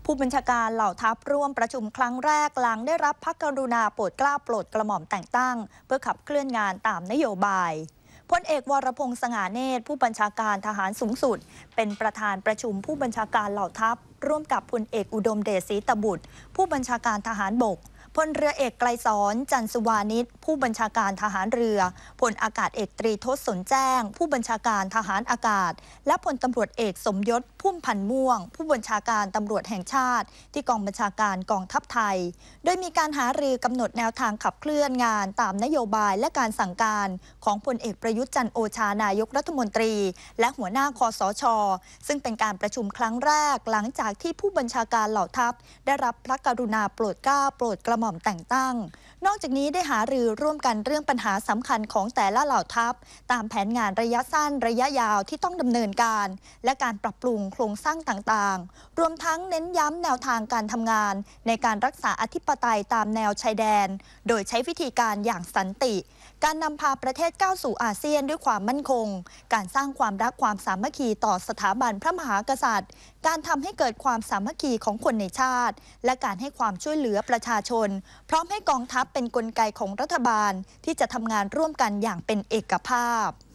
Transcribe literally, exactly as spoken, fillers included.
ผู้บัญชาการเหล่าทัพร่วมประชุมครั้งแรกหลังได้รับพระกรุณาโปรดเกล้าโปรดกระหม่อมแต่งตั้งเพื่อขับเคลื่อนงานตามนโยบายพลเอกวรพงษ์ สง่าเนตรผู้บัญชาการทหารสูงสุดเป็นประธานประชุมผู้บัญชาการเหล่าทัพร่วมกับพลเอกอุดมเดชศรีตบุตรผู้บัญชาการทหารบกพลเรือเอกไกรสอนจันทร์สุวานิชผู้บัญชาการทหารเรือพลอากาศเอกตรีทศสนแจ้งผู้บัญชาการทหารอากาศและพลตำรวจเอกสมยศพุ่มพันธ์ม่วงผู้บัญชาการตำรวจแห่งชาติที่กองบัญชาการกองทัพไทยโดยมีการหารือกำหนดแนวทางขับเคลื่อนงานตามนโยบายและการสั่งการของพลเอกประยุทธ์จันทร์โอชานายกรัฐมนตรีและหัวหน้าคสช.ซึ่งเป็นการประชุมครั้งแรกหลังจากที่ผู้บัญชาการเหล่าทัพได้รับพระกรุณาโปรดเกล้าโปรดกระหม่อมแต่งตั้งนอกจากนี้ได้หารือร่วมกันเรื่องปัญหาสำคัญของแต่ละเหล่าทัพตามแผนงานระยะสั้นระยะยาวที่ต้องดำเนินการและการปรับปรุงโครงสร้างต่างๆรวมทั้งเน้นย้ำแนวทางการทำงานในการรักษาอธิปไตยตามแนวชายแดนโดยใช้วิธีการอย่างสันติการนำพาประเทศก้าวสู่อาเซียนด้วยความมั่นคงการสร้างความรักความสามัคคีต่อสถาบันพระมหากษัตริย์การทำให้เกิดความสามัคคีของคนในชาติและการให้ความช่วยเหลือประชาชนพร้อมให้กองทัพเป็นกลไกของรัฐบาลที่จะทำงานร่วมกันอย่างเป็นเอกภาพ